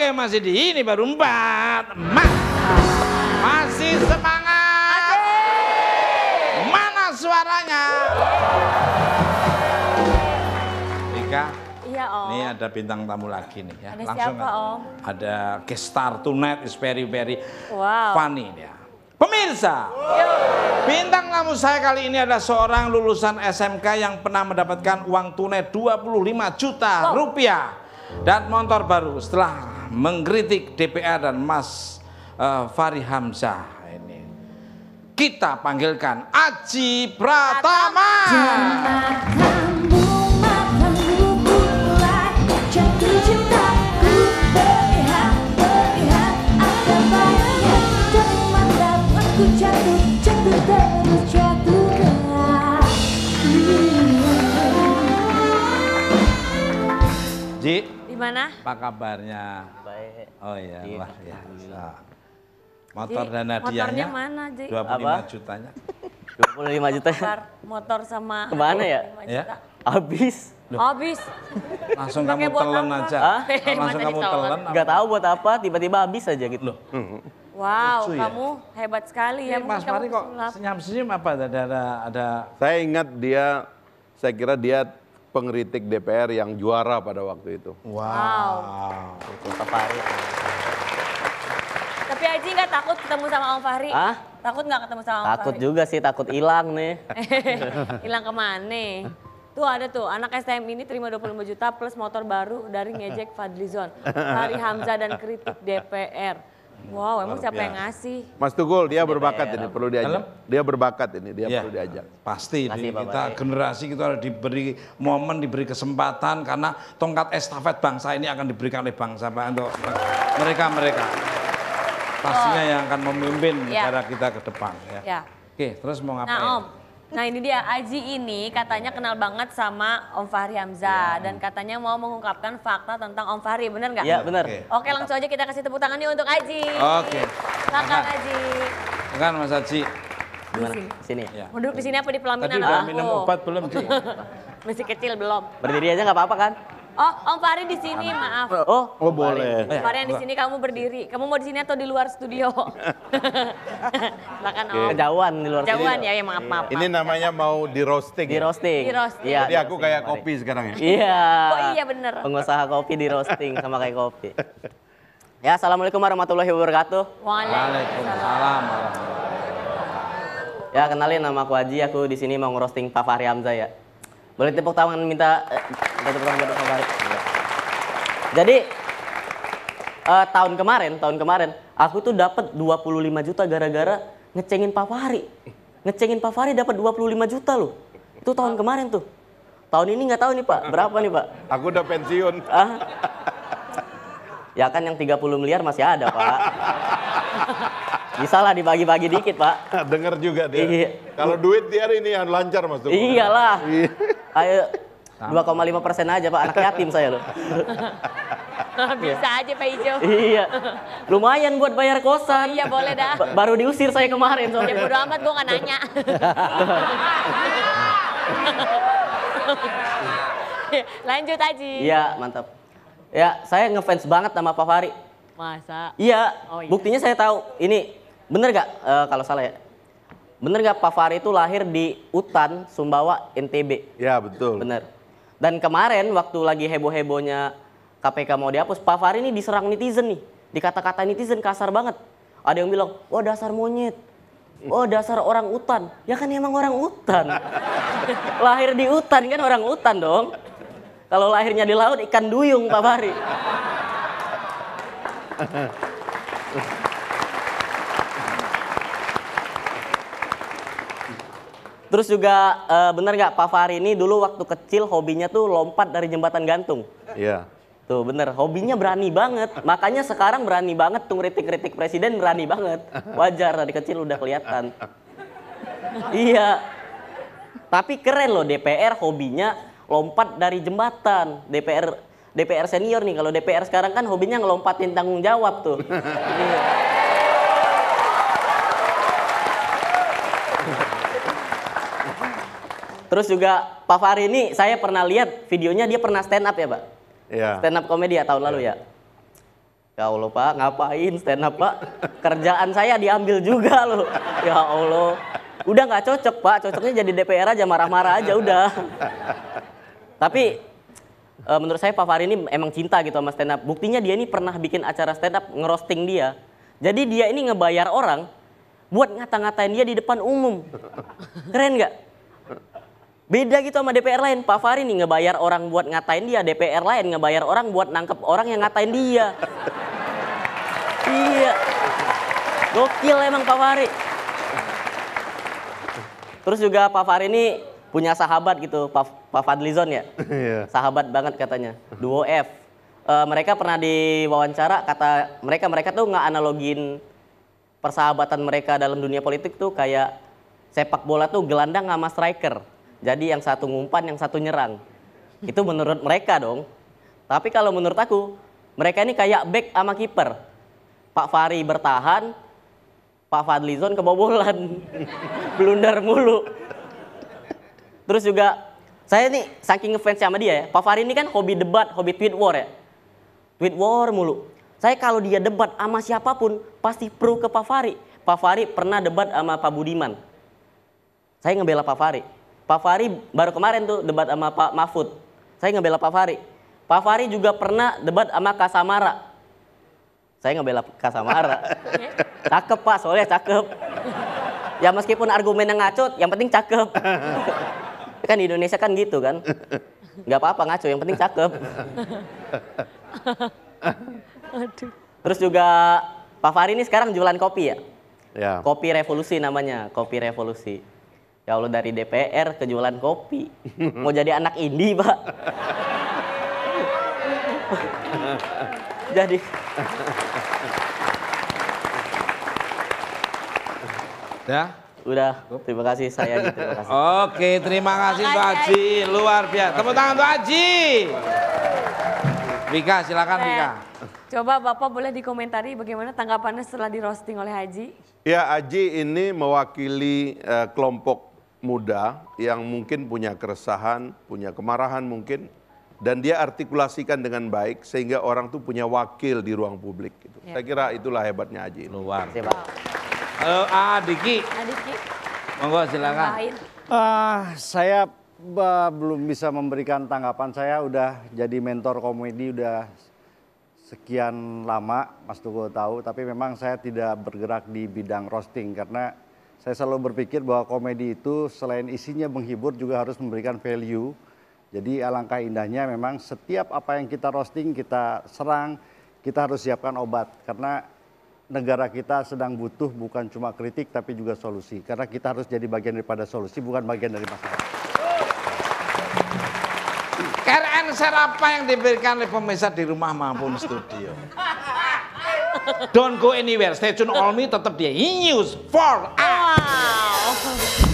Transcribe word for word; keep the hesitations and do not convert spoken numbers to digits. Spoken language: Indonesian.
Oke, masih di ini baru empat. Emak. Masih semangat. Mana suaranya? Ika. Iya, Om. Ini ada bintang tamu lagi nih ya. Ada Langsung siapa, Om? Ada guest star tonight is very very Wow. funny ya. Pemirsa, bintang tamu saya kali ini adalah seorang lulusan S M K yang pernah mendapatkan uang tunai dua puluh lima juta wow. rupiah dan motor baru setelah mengkritik D P R dan Mas uh, Fahri Hamzah ini. Kita panggilkan Adji Pratama. Ji, gimana? apa kabarnya? Baik. Oh iya, Ji, luar biasa. Motor Ji, dan hadiahnya motornya mana, Ji? dua puluh lima Apa? jutanya. dua puluh lima juta. Motor, motor sama Kemana ya? dua puluh lima Ya. juta. Habis. Habis. Langsung Pakai kamu buat telan apa? aja. Hah? Langsung Masa kamu ditelan? telan. Nggak tahu buat apa, tiba-tiba habis aja gitu. Loh. Wow, Lucu ya? kamu hebat sekali ya. Ini Mas Mungkin kamu Fahri kok pesulap. senyum-senyum apa? Ada, ada, ada. Saya ingat dia, saya kira dia pengkritik D P R yang juara pada waktu itu. Wow. Itu Pak Fahri. Tapi Aji nggak takut ketemu sama Om Fahri? Hah? Takut nggak ketemu sama Om Takut Fahri? juga sih, takut hilang nih. Hilang kemana? Tuh ada tuh, anak S T M ini terima dua puluh lima juta plus motor baru dari ngejek Fadlizon, Fahri Hamzah dan kritik D P R. Wow, emang siapa yang ngasih? Mas Tugul, dia berbakat ini, perlu diajak. Dalam? Dia berbakat ini, dia Ya, perlu diajak. pasti Pasti, di, Pak kita Fahri. generasi kita harus diberi momen, diberi kesempatan karena tongkat estafet bangsa ini akan diberikan oleh bangsa Pak, untuk mereka-mereka. Pastinya yang akan memimpin Ya. negara kita ke depan ya. Ya. Oke, terus mau ngapain? Nah Om, nah ini dia Aji ini katanya kenal banget sama Om Fahri Hamzah dan katanya mau mengungkapkan fakta tentang Om Fahri, bener nggak? Iya benar. Oke. Oke langsung aja kita kasih tepuk tangan nih untuk Aji. Oke. Silakan Silakan. Aji. Kan Mas Haji. Gimana? sini. Sini. Ya. Mau duduk di sini apa di pelaminan Tadi udah aku? minum obat belum sih? Masih kecil belum. Berdiri aja nggak apa-apa kan? Oh Om Fahri di sini, maaf. Oh, Oh boleh. Om Fahri yang di sini, kamu berdiri. Kamu mau di sini atau di luar studio? Silakan Om. Kejauhan di luar Jauhan sini. ya, ya maaf maaf. Ini namanya mau di roasting. Di ya? roasting. Di roasting. Iya, Jadi di aku roasting, kayak Pak Fahri. kopi sekarang ya. Iya. Oh iya bener. Pengusaha kopi di roasting sama kayak kopi. Ya, assalamualaikum warahmatullahi wabarakatuh. Waalaikumsalam. Ya, kenalin nama aku Aji, aku di sini mau ngerosting Pak Fahri Hamzah ya. Boleh tepuk tangan minta eh, minta tepuk tangan buat Pak Fahri. Jadi eh, tahun kemarin, tahun kemarin aku tuh dapat dua puluh lima juta gara-gara ngecengin Pak Fahri. Ngecengin Pak Fahri dapat dua puluh lima juta loh. Itu tahun kemarin tuh. Tahun ini nggak tahu nih Pak, berapa nih Pak? Aku udah pensiun. Ah. Ya kan yang tiga puluh miliar masih ada Pak. Bisa lah dibagi-bagi dikit Pak. Dengar juga dia. Iya. Kalau duit dia ini yang lancar Mas Tugul. Iyalah. Iya. Ayo dua koma lima persen aja Pak, anak yatim saya loh. Bisa aja Pak Ijo. Iya. Lumayan buat bayar kosan. Iya boleh dah. Ba- Baru diusir saya kemarin Ya soalnya. bodo amat, gue gak nanya. Lanjut Aji. Iya, mantap. Ya, saya ngefans banget sama Pak Fahri. Masa? Iya, Oh, iya. buktinya saya tahu. Ini bener gak eh, kalau salah ya? Bener gak Pak Fahri itu lahir di Utan, Sumbawa, N T B? Ya betul. Bener. Dan kemarin waktu lagi heboh-hebohnya K P K mau dihapus, Pak Fahri ini diserang netizen nih. Dikata-kata netizen kasar banget. Ada yang bilang, wah dasar monyet. Oh dasar orang utan. Ya kan emang orang utan. Lahir di utan kan orang utan dong. Kalau lahirnya di laut ikan duyung Pak Fahri. Terus juga eh, bener nggak Pak Fahri ini dulu waktu kecil hobinya tuh lompat dari jembatan gantung. Iya. Tuh bener, hobinya berani banget. Makanya sekarang berani banget tuh kritik-kritik presiden, berani banget. Wajar dari kecil udah kelihatan. Iya. Tapi keren loh D P R hobinya lompat dari jembatan. D P R D P R senior nih, kalau D P R sekarang kan hobinya ngelompatin tanggung jawab tuh. Iya. Terus juga Pak Fahri ini saya pernah lihat videonya, dia pernah stand up ya Pak? Iya. Stand up komedi ya tahun lalu ya. Ya Allah Pak, ngapain stand up Pak? Kerjaan saya diambil juga loh. Ya Allah. Udah nggak cocok Pak, cocoknya jadi D P R aja, marah-marah aja udah. Tapi e, menurut saya Pak Fahri ini emang cinta gitu sama stand up. Buktinya dia ini pernah bikin acara stand up ngerosting dia. Jadi dia ini ngebayar orang buat ngata-ngatain dia di depan umum. Keren nggak? Beda gitu sama D P R lain. Pak Fahri nih ngebayar orang buat ngatain dia, D P R lain ngebayar orang buat nangkep orang yang ngatain dia. Iya. Gokil emang Pak Fahri. Terus juga Pak Fahri ini punya sahabat gitu, Pak, Pak Fadlizon ya. Sahabat banget katanya. Duo F. E, mereka pernah diwawancara, kata mereka mereka tuh nggak analogin persahabatan mereka dalam dunia politik tuh kayak sepak bola tuh gelandang sama striker. Jadi yang satu ngumpan, yang satu nyerang. Itu menurut mereka dong. Tapi kalau menurut aku, mereka ini kayak back sama kiper. Pak Fahri bertahan, Pak Fadlizon kebobolan. Blunder mulu. Terus juga, saya nih saking ngefans sama dia ya. Pak Fahri ini kan hobi debat, hobi tweet war ya. Tweet war mulu. Saya kalau dia debat sama siapapun, pasti pro ke Pak Fahri. Pak Fahri pernah debat sama Pak Budiman. Saya ngebela Pak Fahri. Pak Fahri baru kemarin tuh debat sama Pak Mahfud. Saya ngebela Pak Fahri. Pak Fahri juga pernah debat sama Kak Samara. Saya ngebela Kak Samara. Cakep Pak, soalnya cakep. Ya meskipun argumennya ngaco, yang penting cakep. Kan di Indonesia kan gitu kan. Nggak apa-apa ngaco, yang penting cakep. Terus juga Pak Fahri ini sekarang jualan kopi ya? Ya. Kopi Revolusi namanya, Kopi Revolusi. Ya Allah, dari D P R ke jualan kopi. Mau jadi anak indie Pak. Jadi Ya. udah, terima kasih saya gitu, terima kasih. Oke, terima kasih Pak Haji, luar biasa. Tepuk tangan untuk Haji. Vika, silakan Vika. Coba Bapak boleh dikomentari bagaimana tanggapannya setelah di roasting oleh Haji? Ya, Haji ini mewakili uh, kelompok muda yang mungkin punya keresahan, punya kemarahan mungkin, dan dia artikulasikan dengan baik sehingga orang tuh punya wakil di ruang publik. Gitu. Ya. Saya kira itulah hebatnya Haji. Luar. Terima kasih, Pak. Halo Adiki, Adiki, monggo silakan. tambahin. Ah, saya uh, belum bisa memberikan tanggapan. Saya udah jadi mentor komedi udah sekian lama, Mas Tugu tahu. Tapi memang saya tidak bergerak di bidang roasting karena saya selalu berpikir bahwa komedi itu selain isinya menghibur juga harus memberikan value. Jadi alangkah indahnya memang setiap apa yang kita roasting, kita serang, kita harus siapkan obat. Karena negara kita sedang butuh bukan cuma kritik tapi juga solusi. Karena kita harus jadi bagian daripada solusi, bukan bagian dari masalah. Care and share apa yang diberikan oleh pemirsa di rumah maupun studio. Don't go anywhere, stay tune all me, tetap di News for Us. Wow.